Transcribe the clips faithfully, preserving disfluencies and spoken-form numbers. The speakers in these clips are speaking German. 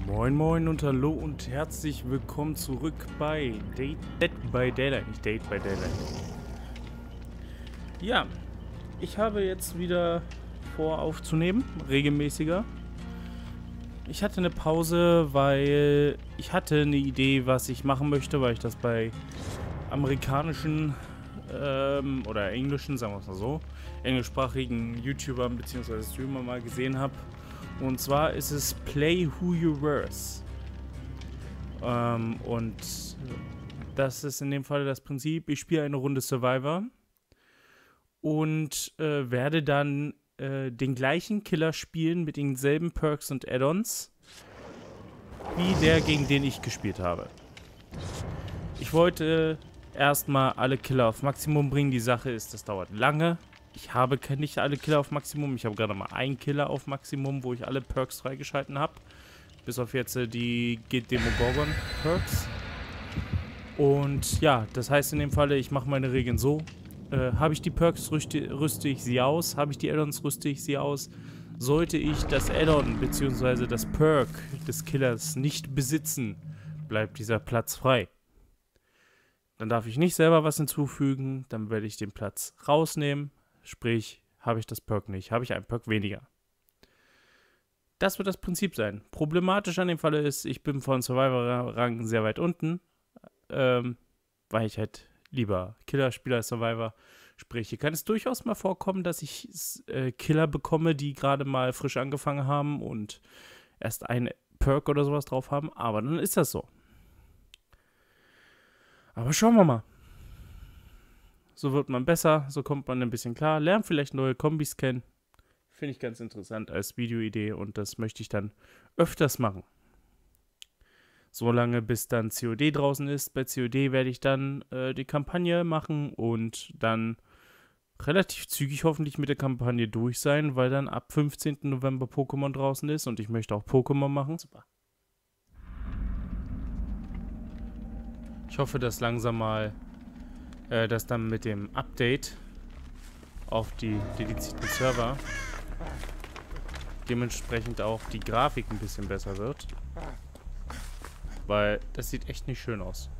Moin moin und hallo und herzlich willkommen zurück bei Date, Dead by Daylight, nicht Date by Daylight. Ja, ich habe jetzt wieder vor aufzunehmen, regelmäßiger. Ich hatte eine Pause, weil ich hatte eine Idee, was ich machen möchte, weil ich das bei amerikanischen ähm, oder englischen, sagen wir es mal so, englischsprachigen YouTubern bzw. Streamer mal gesehen habe. Und zwar ist es Play Who You Verse. Ähm, und das ist in dem Fall das Prinzip, ich spiele eine Runde Survivor und äh, werde dann äh, den gleichen Killer spielen mit denselben Perks und Add-ons wie der, gegen den ich gespielt habe. Ich wollte erstmal alle Killer auf Maximum bringen. Die Sache ist, das dauert lange. Ich habe nicht alle Killer auf Maximum. Ich habe gerade mal einen Killer auf Maximum, wo ich alle Perks freigeschalten habe. Bis auf jetzt die Demogorgon Perks. Und ja, das heißt in dem Falle, ich mache meine Regeln so. Äh, habe ich die Perks, rüste, rüste ich sie aus. Habe ich die Add-ons, rüste ich sie aus. Sollte ich das Add-on bzw. das Perk des Killers nicht besitzen, bleibt dieser Platz frei. Dann darf ich nicht selber was hinzufügen. Dann werde ich den Platz rausnehmen. Sprich, habe ich das Perk nicht, habe ich einen Perk weniger. Das wird das Prinzip sein. Problematisch an dem Falle ist, ich bin von Survivor-Rang sehr weit unten, ähm, weil ich halt lieber Killer spiele als Survivor. Sprich, hier kann es durchaus mal vorkommen, dass ich äh, Killer bekomme, die gerade mal frisch angefangen haben und erst einen Perk oder sowas drauf haben, aber dann ist das so. Aber schauen wir mal. So wird man besser, so kommt man ein bisschen klar, lernt vielleicht neue Kombis kennen. Finde ich ganz interessant als Videoidee und das möchte ich dann öfters machen. Solange bis dann C O D draußen ist. Bei C O D werde ich dann äh, die Kampagne machen und dann relativ zügig hoffentlich mit der Kampagne durch sein, weil dann ab fünfzehnten November Pokémon draußen ist und ich möchte auch Pokémon machen. Super. Ich hoffe, dass langsam mal dass dann mit dem Update auf die dedizierten Server dementsprechend auch die Grafik ein bisschen besser wird. Weil das sieht echt nicht schön aus.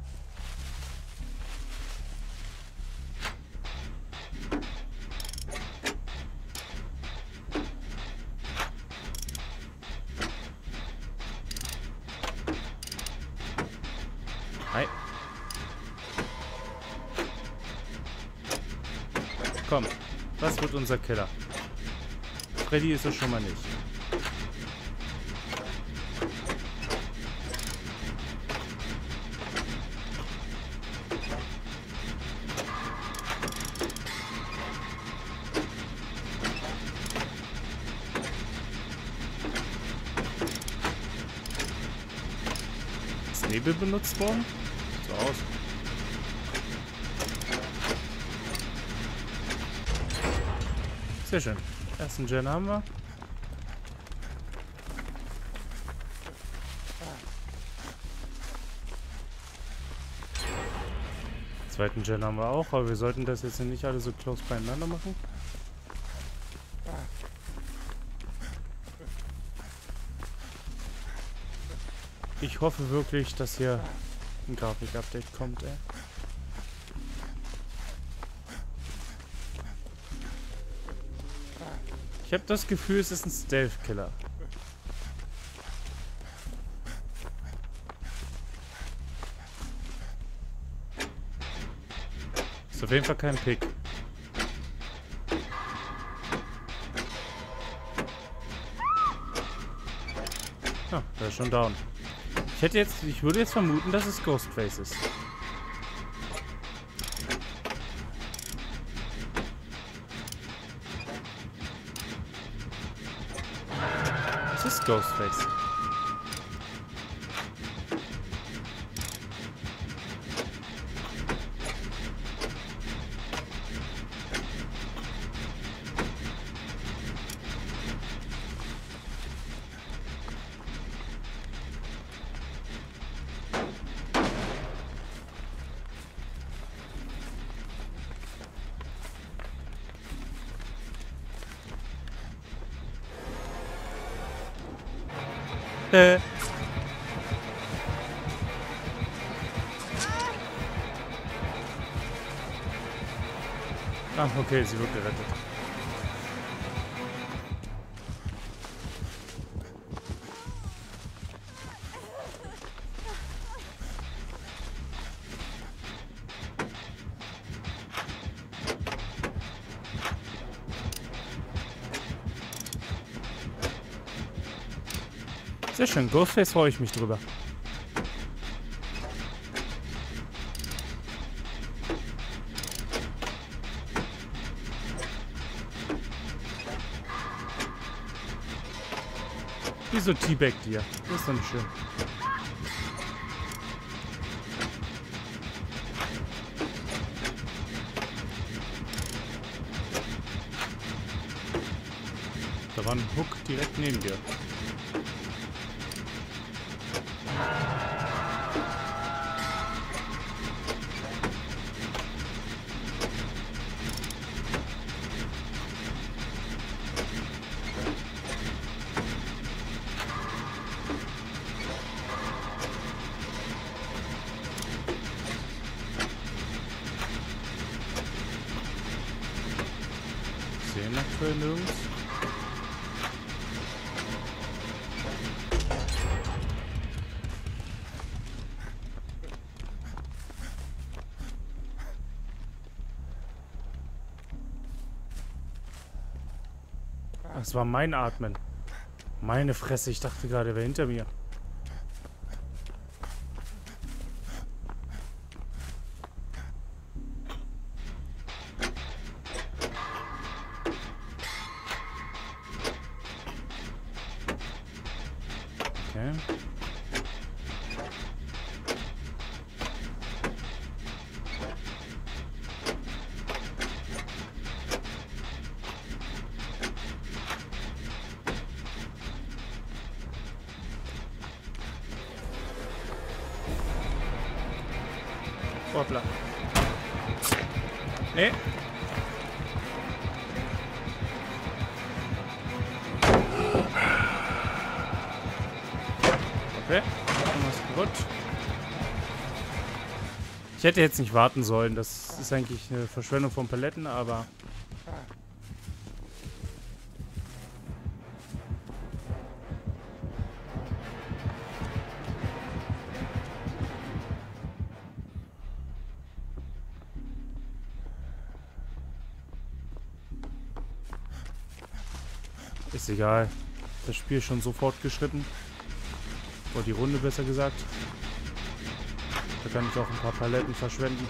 Hi. Komm, was wird unser Killer? Freddy ist es schon mal nicht. Ist Nebel benutzt worden? So aus. Sehr schön. Ersten Gen haben wir. Zweiten Gen haben wir auch, aber wir sollten das jetzt nicht alle so close beieinander machen. Ich hoffe wirklich, dass hier ein Grafik-Update kommt, ey. Ich habe das Gefühl, es ist ein Stealth-Killer. Ist auf jeden Fall kein Pick. Ah, der ist schon down. Ich hätte jetzt, ich würde jetzt vermuten, dass es Ghostface ist. Es ist Ghostface. Äh. Ah, okay, sie wird gerettet. Sehr schön, Ghostface freue ich mich drüber. Wieso Teabag dir? Das ist doch nicht schön. Da war ein Hook direkt neben dir. Sehen aktuell nirgends. Das war mein Atmen. Meine Fresse, ich dachte gerade, wer hinter mir. Okay. Hoppla. Nee. Okay. Gut. Ich hätte jetzt nicht warten sollen. Das ist eigentlich eine Verschwendung von Paletten, aber... Ist egal. Das Spiel ist schon so fortgeschritten. Oder die Runde besser gesagt. Da kann ich auch ein paar Paletten verschwenden.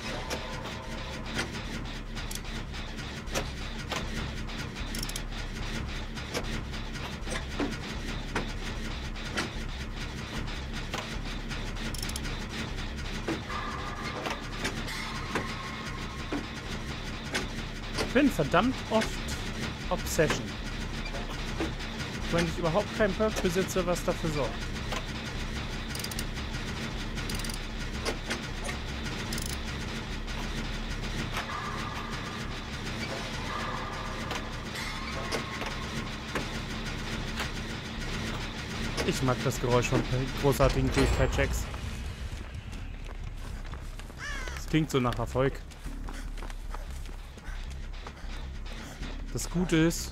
Ich bin verdammt oft Obsession. Wenn ich überhaupt keinen Perk besitze, was dafür sorgt. Ich mag das Geräusch von großartigen Fähigkeit-Checks. Das klingt so nach Erfolg. Das Gute ist...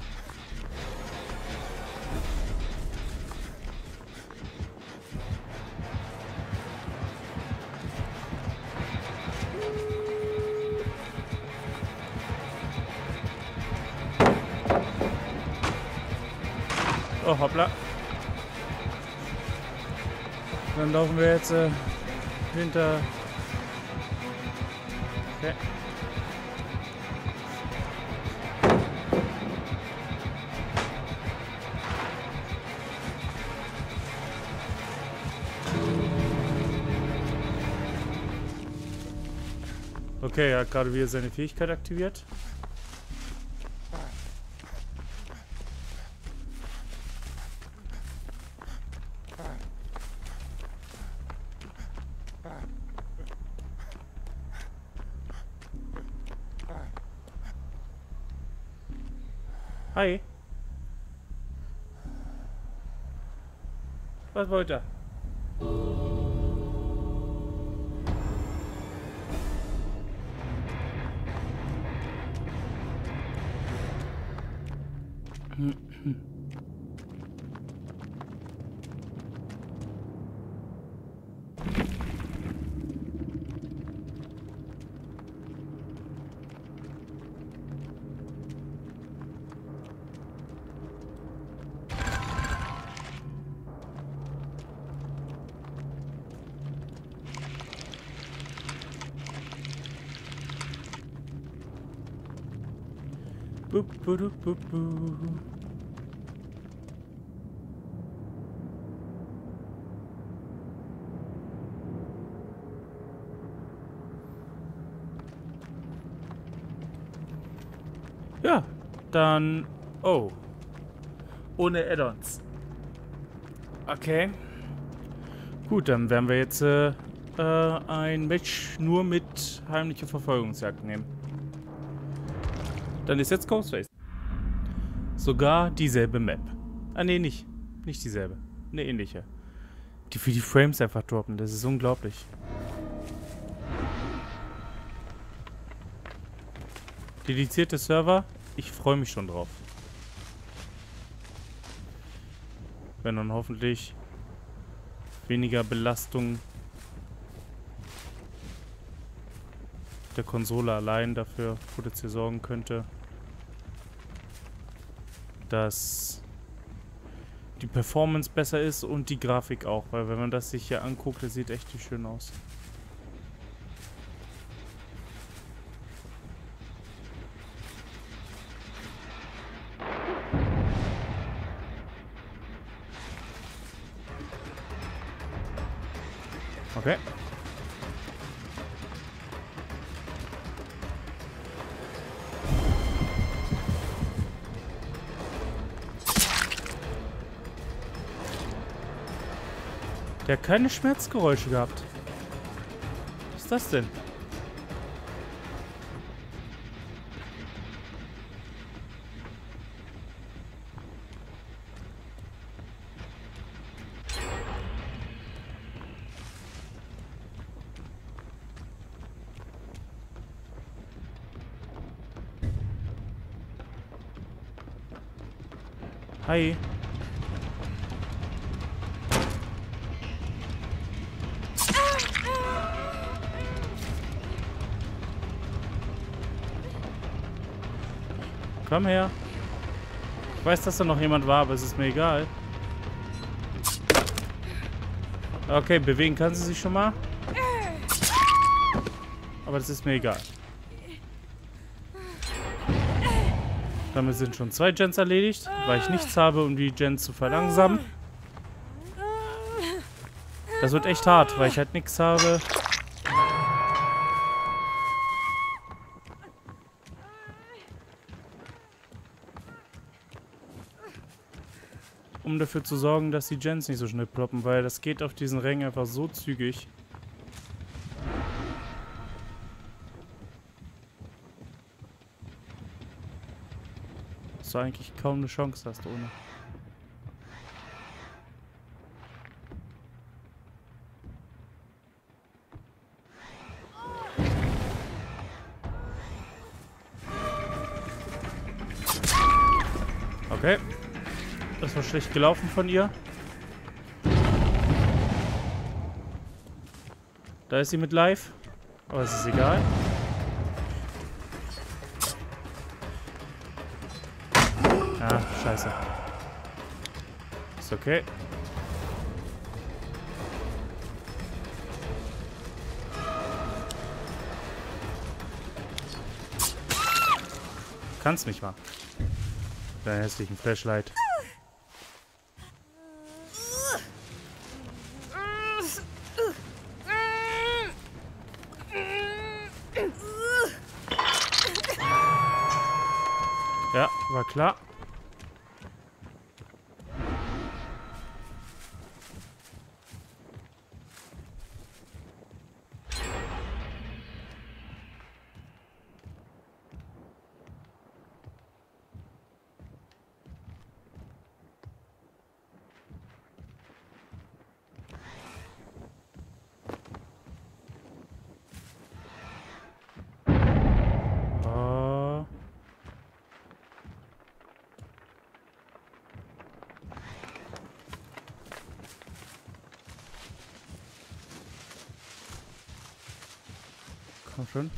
Oh, hoppla. Dann laufen wir jetzt äh, hinter... Okay. Okay, er hat gerade wieder seine Fähigkeit aktiviert. Hi. Was wollt ihr? Bu, bu, bu, bu, bu. Ja, dann... Oh. Ohne Add-ons. Okay. Gut, dann werden wir jetzt äh, äh, ein Match nur mit heimlicher Verfolgungsjagd nehmen. Dann ist jetzt Ghostface. Sogar dieselbe Map. Ah, nee, nicht. Nicht dieselbe. Eine ähnliche. Die für die Frames einfach droppen. Das ist unglaublich. Dedizierte Server. Ich freue mich schon drauf. Wenn dann hoffentlich weniger Belastung der Konsole allein dafür potenziell sorgen könnte, dass die Performance besser ist und die Grafik auch, weil wenn man das sich hier anguckt, das sieht echt schön aus. Okay. Der hat keine Schmerzgeräusche gehabt. Was ist das denn? Hi. Komm her. Ich weiß, dass da noch jemand war, aber es ist mir egal. Okay, bewegen kann sie sich schon mal. Aber das ist mir egal. Damit sind schon zwei Gens erledigt, weil ich nichts habe, um die Gens zu verlangsamen. Das wird echt hart, weil ich halt nichts habe. Um dafür zu sorgen, dass die Gens nicht so schnell ploppen, weil das geht auf diesen Rängen einfach so zügig. Dass du eigentlich kaum eine Chance hast ohne. Okay. Das war schlecht gelaufen von ihr. Da ist sie mit live. Aber es ist egal. Ah, scheiße. Ist okay. Kannst mich mal. Deinen hässlichen Flashlight. Ja, war klar. Komm schon.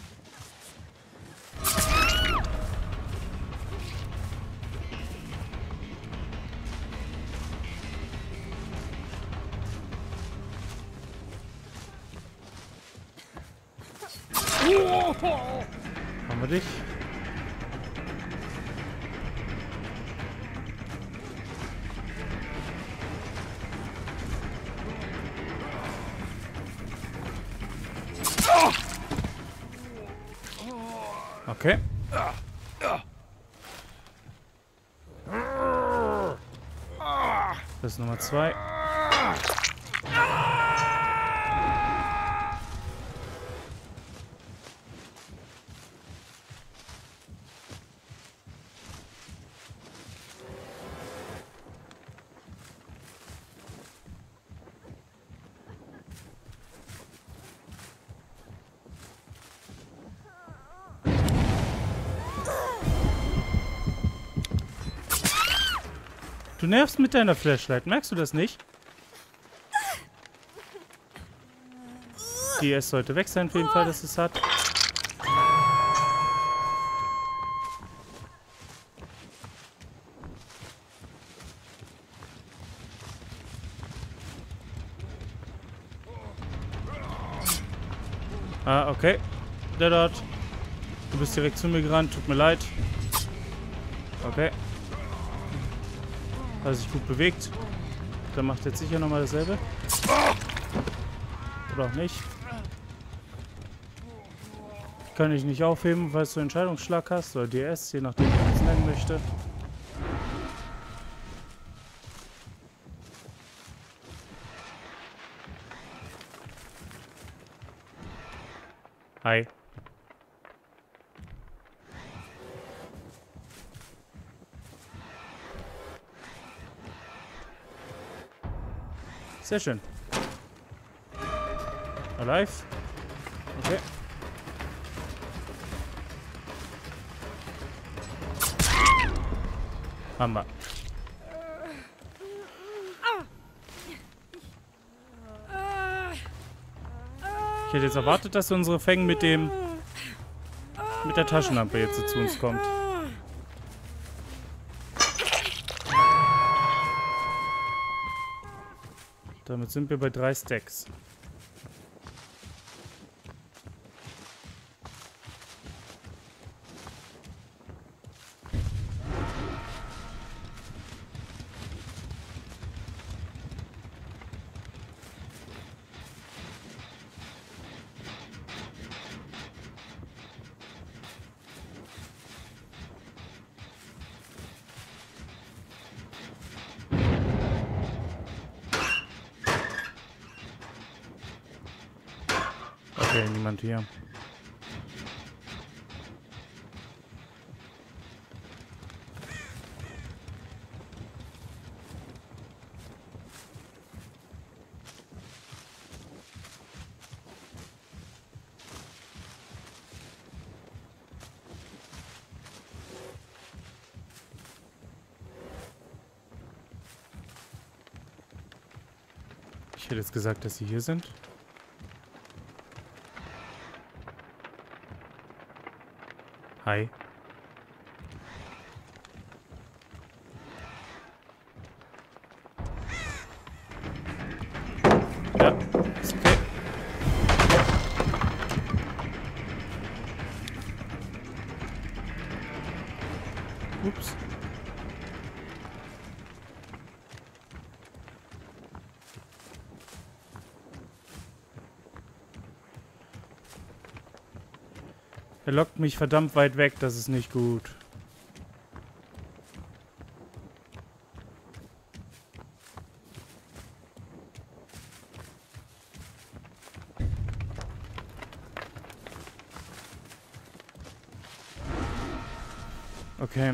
Haben wir dich? Okay. Das ist Nummer zwei. Du nervst mit deiner Flashlight, merkst du das nicht? Die S sollte weg sein, für den Fall, dass es hat. Ah, okay. Der dort. Du bist direkt zu mir gerannt, tut mir leid. Okay. Hat sich gut bewegt. Dann macht jetzt sicher nochmal dasselbe. Oder auch nicht. Kann ich nicht aufheben, weil du Entscheidungsschlag hast. Oder D S, je nachdem, wie man es nennen möchte. Hi. Sehr schön. Alive. Okay. Hammer. Ich hätte jetzt erwartet, dass unsere Feng mit dem mit der Taschenlampe jetzt zu uns kommt. Damit sind wir bei drei Stacks. Okay, niemand hier. Ich hätte jetzt gesagt, dass sie hier sind. Hi. Ja, ist okay. Ups. Er lockt mich verdammt weit weg, das ist nicht gut. Okay.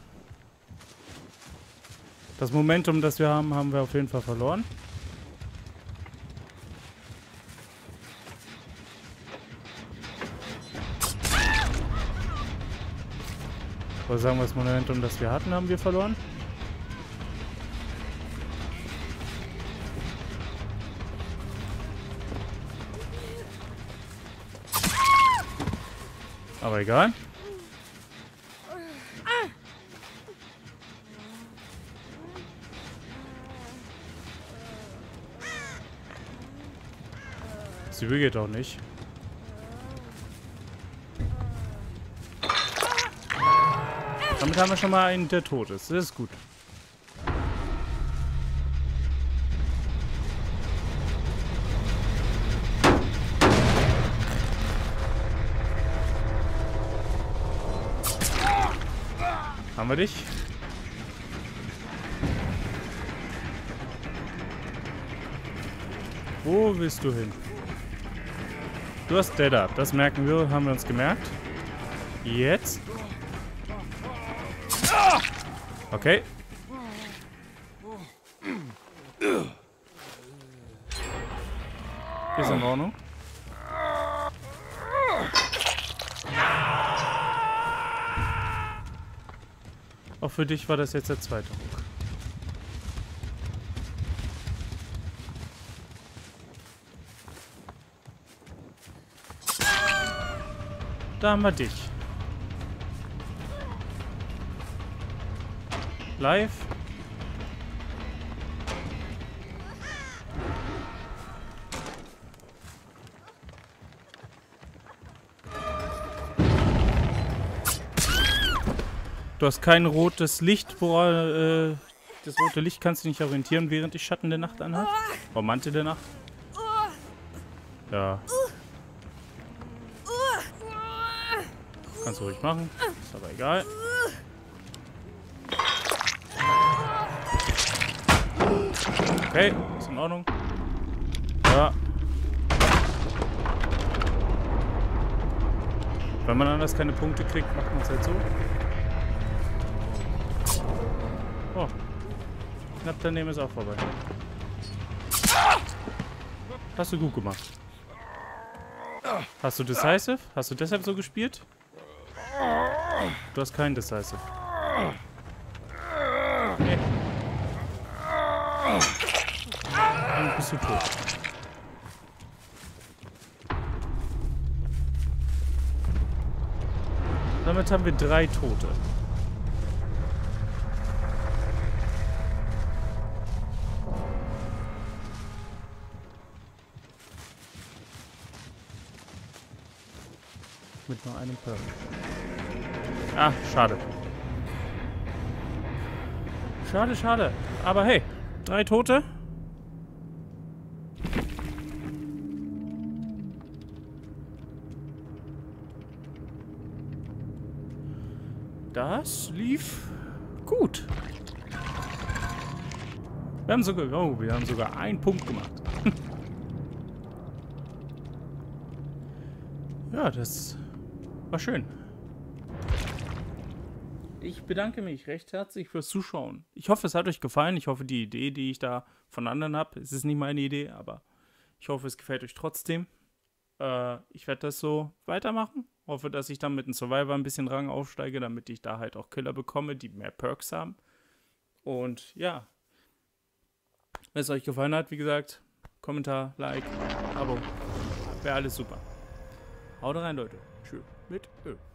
Das Momentum, das wir haben, haben wir auf jeden Fall verloren. Oder sagen wir das Momentum, das wir hatten, haben wir verloren. Aber egal. Sie geht auch nicht. Damit haben wir schon mal einen, der tot ist. Das ist gut. Haben wir dich? Wo willst du hin? Du hast Dead Up. Das merken wir, haben wir uns gemerkt. Jetzt. Okay. Ist in Ordnung. Auch für dich war das jetzt der zweite Ruck. Da haben wir dich. Live. Du hast kein rotes Licht, wo äh, das rote Licht kannst du nicht orientieren, während ich Schatten der Nacht anhat. Oder Mantel der Nacht. Ja. Kannst du ruhig machen. Ist aber egal. Okay, ist in Ordnung. Ja. Wenn man anders keine Punkte kriegt, macht man es halt so. Oh. Knapp daneben ist auch vorbei. Hast du gut gemacht. Hast du Decisive? Hast du deshalb so gespielt? Du hast keinen Decisive. Nee. Dann bist du tot. Damit haben wir drei Tote. Mit nur einem Perk. Ah, schade. Schade, schade. Aber hey, drei Tote. Das lief gut. Wir haben sogar, oh, wir haben sogar einen Punkt gemacht. Ja, das war schön. Ich bedanke mich recht herzlich fürs Zuschauen. Ich hoffe, es hat euch gefallen. Ich hoffe, die Idee, die ich da von anderen habe, es ist nicht meine Idee, aber ich hoffe, es gefällt euch trotzdem. Äh, ich werde das so weitermachen. Hoffe, dass ich dann mit dem Survivor ein bisschen Rang aufsteige, damit ich da halt auch Killer bekomme, die mehr Perks haben. Und ja, wenn es euch gefallen hat, wie gesagt, Kommentar, Like, Abo, wäre alles super. Haut rein, Leute. Tschüss mit Ö.